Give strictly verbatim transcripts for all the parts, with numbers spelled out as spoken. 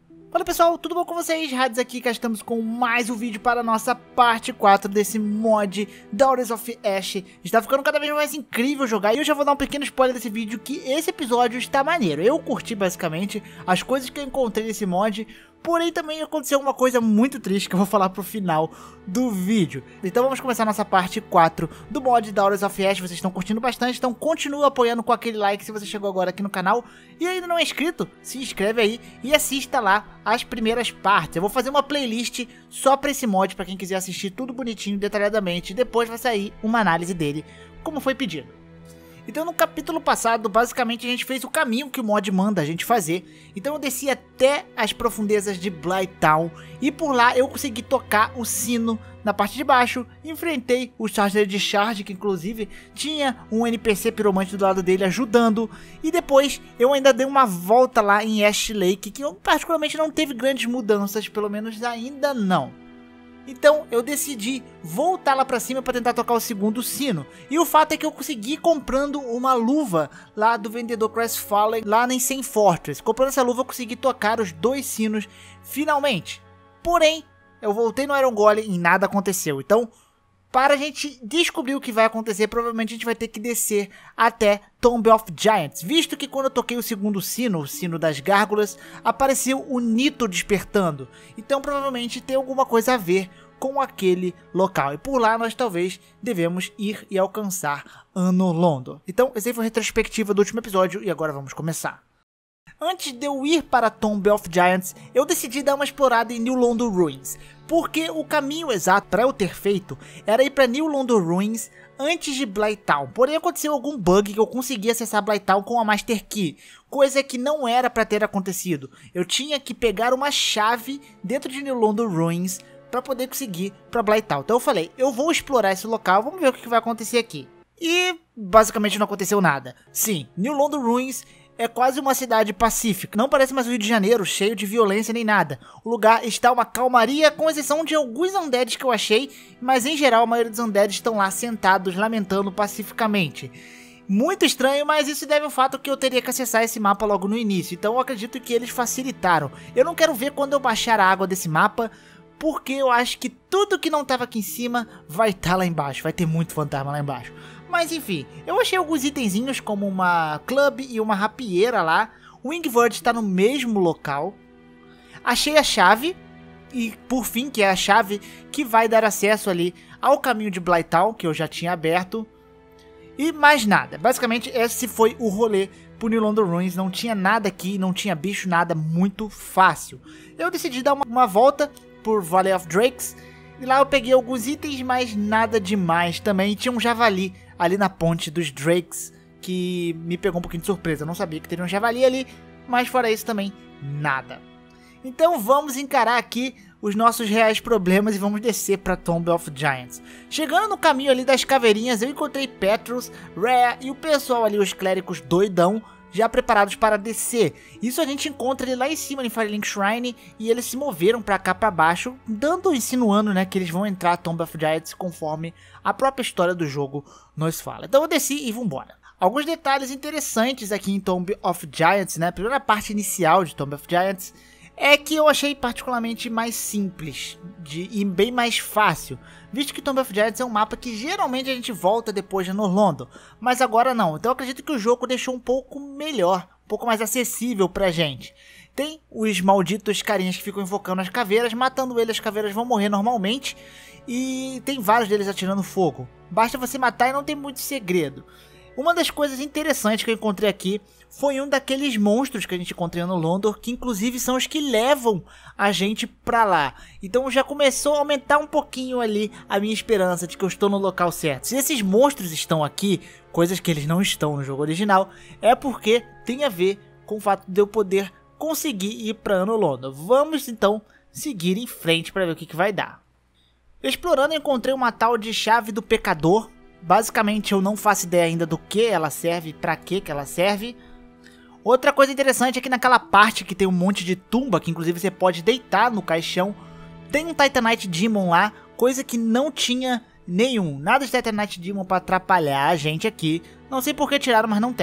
Fala pessoal, tudo bom com vocês? Hades aqui, cá estamos com mais um vídeo para a nossa parte quatro desse mod Daughters of Ash. Está ficando cada vez mais incrível jogar e eu já vou dar um pequeno spoiler desse vídeo que esse episódio está maneiro. Eu curti basicamente as coisas que eu encontrei nesse mod, porém também aconteceu uma coisa muito triste que eu vou falar pro final do vídeo. Então vamos começar a nossa parte quatro do mod Daughters of Ash. Vocês estão curtindo bastante, então continua apoiando com aquele like se você chegou agora aqui no canal. E ainda não é inscrito, se inscreve aí e assista lá as primeiras partes. Eu vou fazer uma playlist só pra esse mod, pra quem quiser assistir tudo bonitinho, detalhadamente. E depois vai sair uma análise dele, como foi pedido. Então no capítulo passado, basicamente a gente fez o caminho que o mod manda a gente fazer. Então eu desci até as profundezas de Blighttown e por lá eu consegui tocar o sino na parte de baixo. Enfrentei o Charger de Charge, que inclusive tinha um N P C piromante do lado dele ajudando. E depois eu ainda dei uma volta lá em Ash Lake, que particularmente não teve grandes mudanças, pelo menos ainda não. Então eu decidi voltar lá pra cima para tentar tocar o segundo sino. E o fato é que eu consegui comprando uma luva lá do vendedor Crestfallen lá na Insane Fortress. Comprando essa luva eu consegui tocar os dois sinos finalmente. Porém, eu voltei no Iron Golem e nada aconteceu. Então, para a gente descobrir o que vai acontecer, provavelmente a gente vai ter que descer até Tomb of Giants. Visto que quando eu toquei o segundo sino, o sino das gárgulas, apareceu o Nito despertando. Então provavelmente tem alguma coisa a ver com aquele local. E por lá nós talvez devemos ir e alcançar Anor Londo. Então essa foi a retrospectiva do último episódio e agora vamos começar. Antes de eu ir para Tomb of Giants, eu decidi dar uma explorada em New Londo Ruins, porque o caminho exato para eu ter feito era ir para New Londo Ruins antes de Blighttown. Porém aconteceu algum bug que eu consegui acessar Blighttown com a Master Key, coisa que não era para ter acontecido. Eu tinha que pegar uma chave dentro de New Londo Ruins para poder conseguir para Blighttown. Então eu falei, eu vou explorar esse local, vamos ver o que vai acontecer aqui. E basicamente não aconteceu nada. Sim, New Londo Ruins é quase uma cidade pacífica, não parece mais o Rio de Janeiro, cheio de violência nem nada. O lugar está uma calmaria, com exceção de alguns undeads que eu achei, mas em geral a maioria dos undeads estão lá sentados, lamentando pacificamente. Muito estranho, mas isso deve ao fato que eu teria que acessar esse mapa logo no início, então eu acredito que eles facilitaram. Eu não quero ver quando eu baixar a água desse mapa, porque eu acho que tudo que não estava aqui em cima vai estar lá embaixo, vai ter muito fantasma lá embaixo. Mas enfim, eu achei alguns itenzinhos como uma club e uma rapieira lá. O Wingward está no mesmo local. Achei a chave, e por fim que é a chave que vai dar acesso ali ao caminho de Blighttown, que eu já tinha aberto. E mais nada, basicamente esse foi o rolê por New Londo Ruins, não tinha nada aqui, não tinha bicho, nada, muito fácil. Eu decidi dar uma, uma volta por Valley of Drakes, e lá eu peguei alguns itens, mas nada demais também. Tinha um javali ali na ponte dos Drakes, que me pegou um pouquinho de surpresa. Eu não sabia que teria um javali ali, mas fora isso também, nada. Então vamos encarar aqui os nossos reais problemas e vamos descer para Tomb of Giants. Chegando no caminho ali das caveirinhas, eu encontrei Petrus, Rhea e o pessoal ali, os clérigos doidão, já preparados para descer. Isso a gente encontra ele lá em cima em Firelink Shrine e eles se moveram para cá para baixo, dando, insinuando, né, que eles vão entrar a Tomb of Giants conforme a própria história do jogo nos fala. Então eu desci e vambora. Alguns detalhes interessantes aqui em Tomb of Giants, né, a primeira parte inicial de Tomb of Giants é que eu achei particularmente mais simples de, e bem mais fácil, visto que Tomb of Giants é um mapa que geralmente a gente volta depois de Anor Londo, mas agora não. Então eu acredito que o jogo deixou um pouco melhor, um pouco mais acessível pra gente. Tem os malditos carinhas que ficam invocando as caveiras, matando eles as caveiras vão morrer normalmente, e tem vários deles atirando fogo. Basta você matar e não tem muito segredo. Uma das coisas interessantes que eu encontrei aqui foi um daqueles monstros que a gente encontrou no Londor, que inclusive são os que levam a gente pra lá. Então já começou a aumentar um pouquinho ali a minha esperança de que eu estou no local certo. Se esses monstros estão aqui, coisas que eles não estão no jogo original, é porque tem a ver com o fato de eu poder conseguir ir pra Anor Londo. Vamos então seguir em frente para ver o que, que vai dar. Explorando, eu encontrei uma tal de chave do pecador. Basicamente eu não faço ideia ainda do que ela serve, pra que que ela serve. Outra coisa interessante é que naquela parte que tem um monte de tumba, que inclusive você pode deitar no caixão, tem um Titanite Demon lá, coisa que não tinha nenhum. Nada de Titanite Demon para atrapalhar a gente aqui, não sei por que tiraram, mas não tem.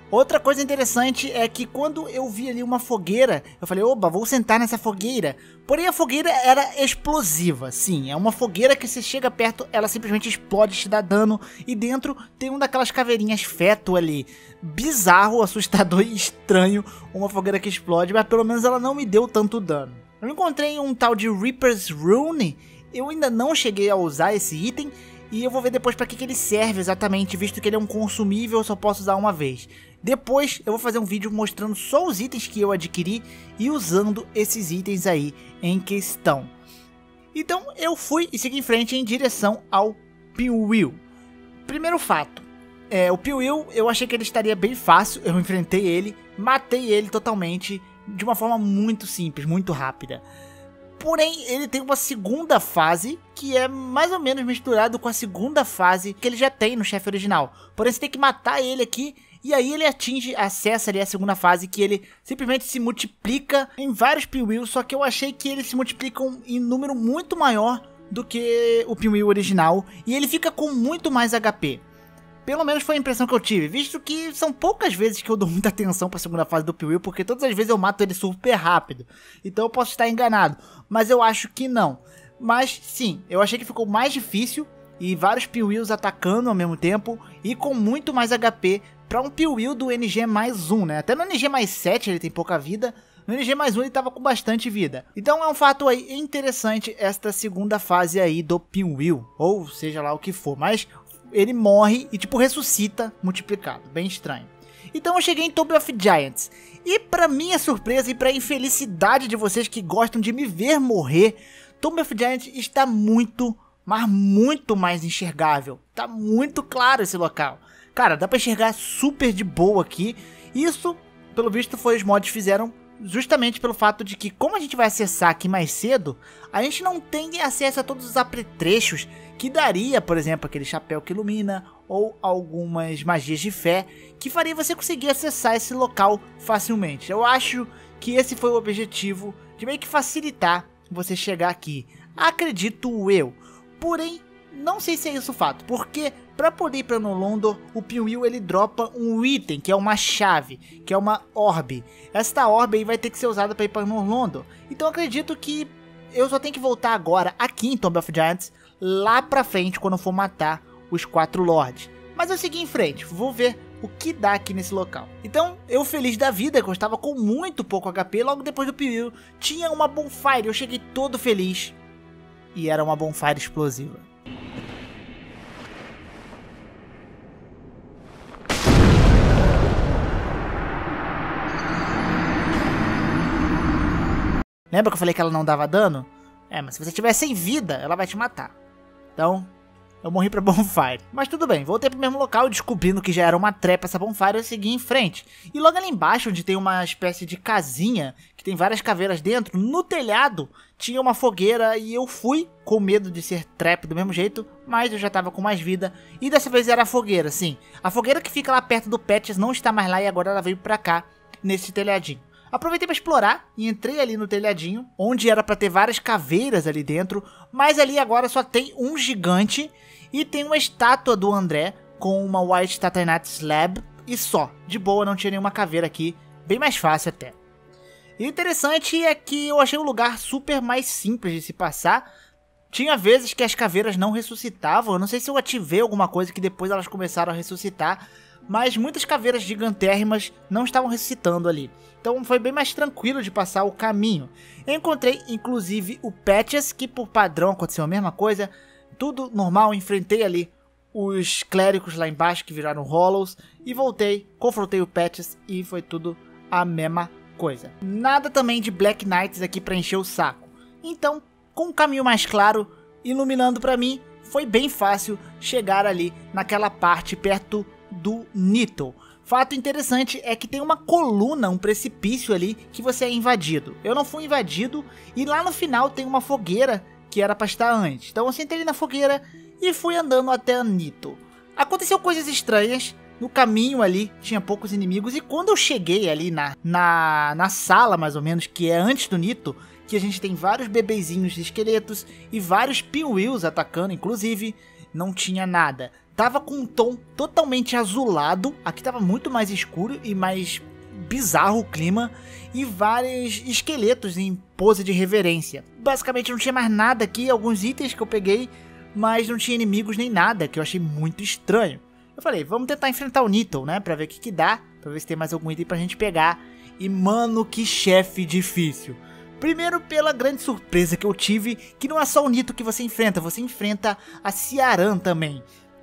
Outra coisa interessante é que quando eu vi ali uma fogueira, eu falei, oba, vou sentar nessa fogueira. Porém a fogueira era explosiva, sim, é uma fogueira que se chega perto, ela simplesmente explode, te dá dano. E dentro tem um daquelas caveirinhas feto ali, bizarro, assustador e estranho, uma fogueira que explode, mas pelo menos ela não me deu tanto dano. Eu encontrei um tal de Reaper's Rune, eu ainda não cheguei a usar esse item. E eu vou ver depois para que, que ele serve exatamente, visto que ele é um consumível, eu só posso usar uma vez. Depois eu vou fazer um vídeo mostrando só os itens que eu adquiri e usando esses itens aí em questão. Então eu fui e segui em frente em direção ao Pinwheel. Primeiro fato, é, o Pinwheel eu achei que ele estaria bem fácil, eu enfrentei ele, matei ele totalmente de uma forma muito simples, muito rápida. Porém, ele tem uma segunda fase que é mais ou menos misturado com a segunda fase que ele já tem no chefe original. Porém, você tem que matar ele aqui e aí ele atinge, acessa ali a segunda fase, que ele simplesmente se multiplica em vários Pinwheels, só que eu achei que eles se multiplicam em número muito maior do que o Pinwheel original e ele fica com muito mais H P. Pelo menos foi a impressão que eu tive, visto que são poucas vezes que eu dou muita atenção para a segunda fase do Pinwheel, porque todas as vezes eu mato ele super rápido. Então eu posso estar enganado, mas eu acho que não. Mas sim, eu achei que ficou mais difícil e vários Pinwheels atacando ao mesmo tempo e com muito mais H P para um Pinwheel do N G mais um, né? Até no N G mais sete ele tem pouca vida, no N G mais um ele tava com bastante vida. Então é um fato aí interessante esta segunda fase aí do Pinwheel, ou seja lá o que for, mas ele morre e tipo ressuscita multiplicado, bem estranho. Então eu cheguei em Tomb of Giants e para minha surpresa e para infelicidade de vocês que gostam de me ver morrer, Tomb of Giants está muito, mas muito mais enxergável. Tá muito claro esse local. Cara, dá para enxergar super de boa aqui. Isso, pelo visto, foi os mods fizeram justamente pelo fato de que, como a gente vai acessar aqui mais cedo, a gente não tem acesso a todos os apetrechos que daria, por exemplo, aquele chapéu que ilumina ou algumas magias de fé que faria você conseguir acessar esse local facilmente. Eu acho que esse foi o objetivo de meio que facilitar você chegar aqui, acredito eu. Porém, não sei se é isso o fato, porque para poder ir para Nolondor, o Pinwheel ele dropa um item, que é uma chave, que é uma orbe. Esta orbe aí vai ter que ser usada para ir para Nolondor. Então acredito que eu só tenho que voltar agora aqui em Tomb of Giants, lá pra frente quando eu for matar os quatro lords. Mas eu segui em frente, vou ver o que dá aqui nesse local. Então eu feliz da vida, que eu estava com muito pouco H P, logo depois do Pinwheel tinha uma bonfire, eu cheguei todo feliz. E era uma bonfire explosiva. Lembra que eu falei que ela não dava dano? É, mas se você tiver sem vida, ela vai te matar. Então, eu morri pra bonfire. Mas tudo bem, voltei pro mesmo local, descobrindo que já era uma trepa essa bonfire, eu segui em frente. E logo ali embaixo, onde tem uma espécie de casinha, que tem várias caveiras dentro, no telhado tinha uma fogueira e eu fui com medo de ser trap do mesmo jeito, mas eu já tava com mais vida. E dessa vez era a fogueira, sim. A fogueira que fica lá perto do Patches não está mais lá e agora ela veio pra cá, nesse telhadinho. Aproveitei para explorar e entrei ali no telhadinho, onde era para ter várias caveiras ali dentro, mas ali agora só tem um gigante e tem uma estátua do André com uma White Tatanite Slab e só. De boa, não tinha nenhuma caveira aqui, bem mais fácil até. E o interessante é que eu achei o lugar super mais simples de se passar. Tinha vezes que as caveiras não ressuscitavam, eu não sei se eu ativei alguma coisa que depois elas começaram a ressuscitar, mas muitas caveiras gigantérrimas não estavam ressuscitando ali. Então foi bem mais tranquilo de passar o caminho. Eu encontrei inclusive o Patches, que por padrão aconteceu a mesma coisa. Tudo normal, enfrentei ali os clérigos lá embaixo que viraram Hollows. E voltei, confrontei o Patches e foi tudo a mesma coisa. Nada também de Black Knights aqui para encher o saco. Então, com um caminho mais claro, iluminando para mim, foi bem fácil chegar ali naquela parte perto do Nito. Fato interessante é que tem uma coluna, um precipício ali que você é invadido. Eu não fui invadido e lá no final tem uma fogueira que era para estar antes. Então eu sentei ali na fogueira e fui andando até Nito. Aconteceu coisas estranhas. No caminho ali tinha poucos inimigos e quando eu cheguei ali na, na, na sala mais ou menos, que é antes do Nito, que a gente tem vários bebezinhos de esqueletos e vários Pinwheels atacando, inclusive, não tinha nada. tava com um tom totalmente azulado. Aqui tava muito mais escuro e mais bizarro o clima. E vários esqueletos em pose de reverência. Basicamente não tinha mais nada aqui, alguns itens que eu peguei, mas não tinha inimigos nem nada, que eu achei muito estranho. Eu falei, vamos tentar enfrentar o Nito, né, pra ver o que que dá, pra ver se tem mais algum item pra gente pegar. E mano, que chefe difícil. Primeiro pela grande surpresa que eu tive, que não é só o Nito que você enfrenta, você enfrenta a Ciarán também.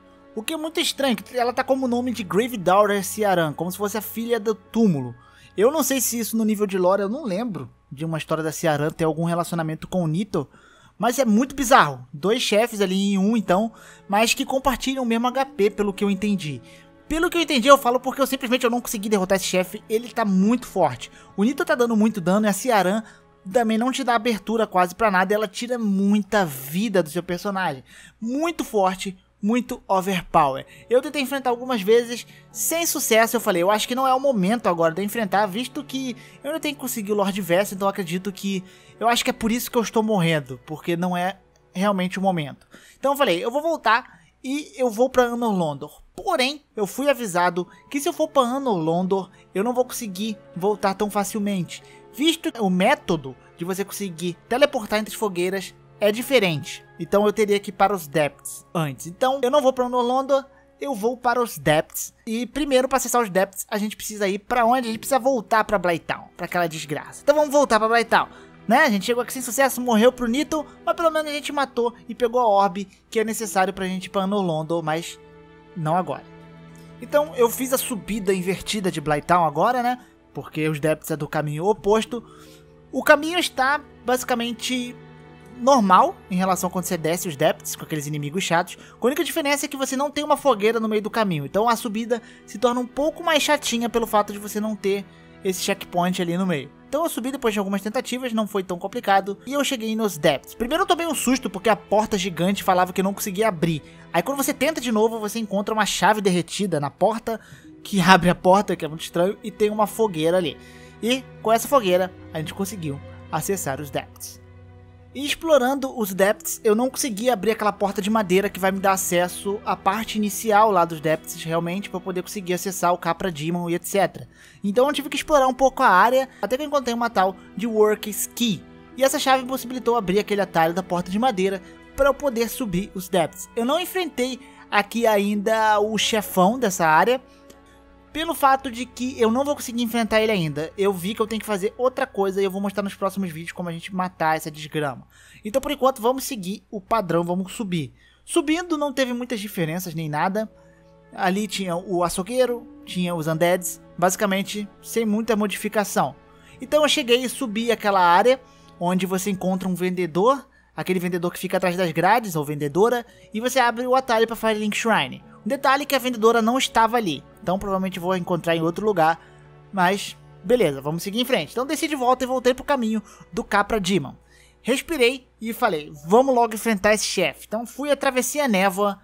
O que é muito estranho, que ela tá como nome de Grave Daughter Ciarán, como se fosse a filha do túmulo. Eu não sei se isso no nível de lore, eu não lembro de uma história da Ciarán ter algum relacionamento com o Nito, mas é muito bizarro. Dois chefes ali em um então, mas que compartilham o mesmo H P pelo que eu entendi. Pelo que eu entendi, eu falo porque eu simplesmente eu não consegui derrotar esse chefe, ele tá muito forte. O Nito tá dando muito dano e a Ciarán também não te dá abertura quase pra nada, ela tira muita vida do seu personagem. Muito forte, muito overpower. Eu tentei enfrentar algumas vezes, sem sucesso. Eu falei, eu acho que não é o momento agora de enfrentar, visto que eu não tenho que conseguir o Lord Vess, então eu acredito que... Eu acho que é por isso que eu estou morrendo, porque não é realmente o momento. Então eu falei, eu vou voltar e eu vou pra Anor Londo. Porém, eu fui avisado que se eu for pra Anor Londo, eu não vou conseguir voltar tão facilmente, visto que o método de você conseguir teleportar entre as fogueiras é diferente. Então eu teria que ir para os Depths antes. Então eu não vou para Anor Londo, eu vou para os Depths. E primeiro, para acessar os Depths, a gente precisa ir para onde? A gente precisa voltar para Blighttown, para aquela desgraça. Então vamos voltar para Blighttown, né? A gente chegou aqui sem sucesso, morreu pro Nito, mas pelo menos a gente matou e pegou a orbe que é necessário pra gente ir para Anor Londo, mas não agora. Então eu fiz a subida invertida de Blighttown agora, né? Porque os Depths é do caminho oposto. O caminho está basicamente normal em relação a quando você desce os Depths com aqueles inimigos chatos. A única diferença é que você não tem uma fogueira no meio do caminho. Então a subida se torna um pouco mais chatinha pelo fato de você não ter esse checkpoint ali no meio. Então eu subi depois de algumas tentativas, não foi tão complicado. E eu cheguei nos Depths. Primeiro eu tomei um susto porque a porta gigante falava que eu não conseguia abrir. Aí quando você tenta de novo, você encontra uma chave derretida na porta, que abre a porta, que é muito estranho, e tem uma fogueira ali. E com essa fogueira a gente conseguiu acessar os Depths. E explorando os Depths, eu não consegui abrir aquela porta de madeira que vai me dar acesso à parte inicial lá dos Depths, realmente, para poder conseguir acessar o Capra Demon e etcétera. Então eu tive que explorar um pouco a área, até que eu encontrei uma tal de Work's Key. E essa chave me possibilitou abrir aquele atalho da porta de madeira para eu poder subir os Depths. Eu não enfrentei aqui ainda o chefão dessa área, pelo fato de que eu não vou conseguir enfrentar ele ainda. Eu vi que eu tenho que fazer outra coisa e eu vou mostrar nos próximos vídeos como a gente matar essa desgrama. Então por enquanto vamos seguir o padrão, vamos subir. Subindo não teve muitas diferenças nem nada. Ali tinha o açougueiro, tinha os undeads, basicamente sem muita modificação. Então eu cheguei e subi aquela área onde você encontra um vendedor, aquele vendedor que fica atrás das grades, ou vendedora, e você abre o atalho para Firelink Shrine. Um detalhe é que a vendedora não estava ali, então provavelmente vou encontrar em outro lugar, mas beleza, vamos seguir em frente. Então desci de volta e voltei pro caminho do Capra Demon. Respirei e falei, vamos logo enfrentar esse chefe. Então fui, atravessei a névoa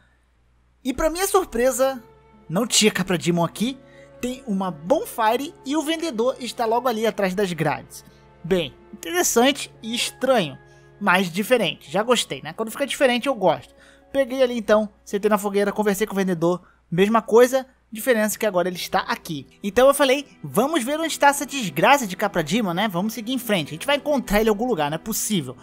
e para minha surpresa, não tinha Capra Demon aqui, tem uma bonfire e o vendedor está logo ali atrás das grades. Bem, interessante e estranho, mas diferente, já gostei, né? Quando fica diferente eu gosto. Peguei ali então, sentei na fogueira, conversei com o vendedor, mesma coisa, diferença que agora ele está aqui. Então eu falei, vamos ver onde está essa desgraça de Capra Demon, né? Vamos seguir em frente, a gente vai encontrar ele em algum lugar, não é possível.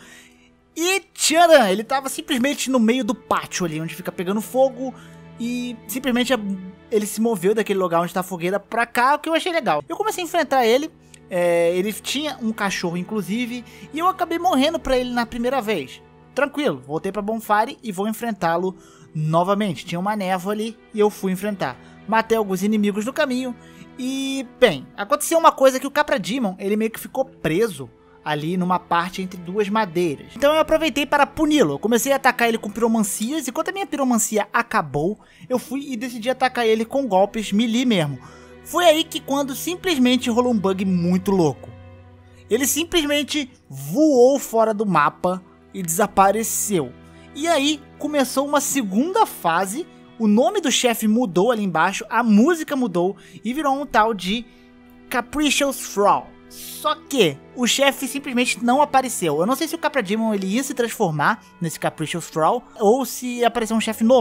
E tcharam, ele estava simplesmente no meio do pátio ali, onde fica pegando fogo. E simplesmente ele se moveu daquele lugar onde está a fogueira pra cá, o que eu achei legal. Eu comecei a enfrentar ele, é, ele tinha um cachorro inclusive, e eu acabei morrendo pra ele na primeira vez. Tranquilo, voltei pra Bonfire e vou enfrentá-lo novamente. Tinha uma névoa ali e eu fui enfrentar. Matei alguns inimigos no caminho e, bem, aconteceu uma coisa que o Capra Demon, ele meio que ficou preso ali numa parte entre duas madeiras. Então eu aproveitei para puni-lo. Eu comecei a atacar ele com piromancias e quando a minha piromancia acabou, eu fui e decidi atacar ele com golpes melee mesmo. Foi aí que quando simplesmente rolou um bug muito louco. Ele simplesmente voou fora do mapa e desapareceu. E aí começou uma segunda fase, o nome do chefe mudou ali embaixo, a música mudou e virou um tal de Capricious Thrall. Só que o chefe simplesmente não apareceu. Eu não sei se o Capra Demon ele ia se transformar nesse Capricious Thrall ou se apareceu um chefe novo.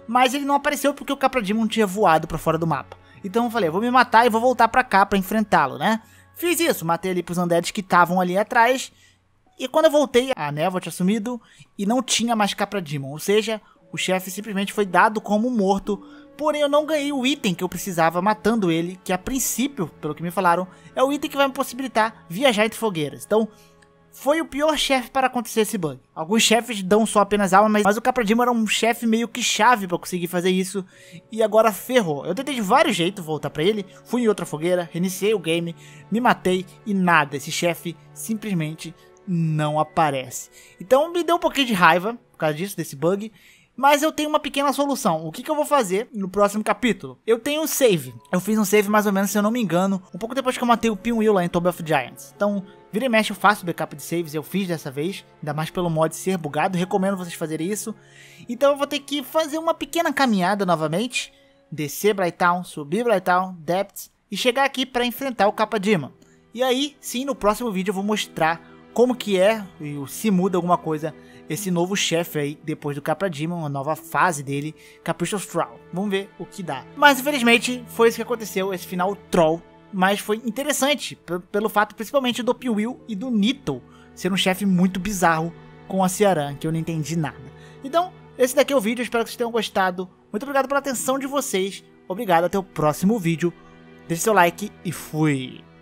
mas ele não apareceu porque o Capra Demon tinha voado pra fora do mapa. Então eu falei, eu vou me matar e vou voltar pra cá pra enfrentá-lo, né? Fiz isso, matei ali pros undeads que estavam ali atrás. E quando eu voltei, a névoa tinha sumido e não tinha mais Capra Demon. Ou seja, o chefe simplesmente foi dado como morto. Porém, eu não ganhei o item que eu precisava matando ele, que a princípio, pelo que me falaram, é o item que vai me possibilitar viajar entre fogueiras. Então, foi o pior chefe para acontecer esse bug. Alguns chefes dão só apenas alma, mas, mas o Capra Demon era um chefe meio que chave para conseguir fazer isso. E agora ferrou. Eu tentei de vários jeitos voltar para ele, fui em outra fogueira, reiniciei o game, me matei e nada. Esse chefe simplesmente não aparece. Então me deu um pouquinho de raiva por causa disso, desse bug. Mas eu tenho uma pequena solução. O que, que eu vou fazer no próximo capítulo? Eu tenho um save. Eu fiz um save mais ou menos, se eu não me engano, um pouco depois que eu matei o Pinwheel lá em Tomb of Giants. Então, vira e mexe, eu faço backup de saves. Eu fiz dessa vez, ainda mais pelo mod ser bugado. Recomendo vocês fazerem isso. Então eu vou ter que fazer uma pequena caminhada novamente. Descer Blighttown, subir Blighttown, Depths e chegar aqui para enfrentar o Capra Demon. E aí, sim, no próximo vídeo eu vou mostrar como que é, e se muda alguma coisa, esse novo chefe aí, depois do Capra Demon, uma nova fase dele, Capricious Troll. Vamos ver o que dá. Mas, infelizmente, foi isso que aconteceu, esse final troll. Mas foi interessante, pelo fato, principalmente, do Pinwheel e do Nito ser um chefe muito bizarro com a Ciarán, que eu não entendi nada. Então, esse daqui é o vídeo, espero que vocês tenham gostado. Muito obrigado pela atenção de vocês. Obrigado, até o próximo vídeo. Deixe seu like e fui!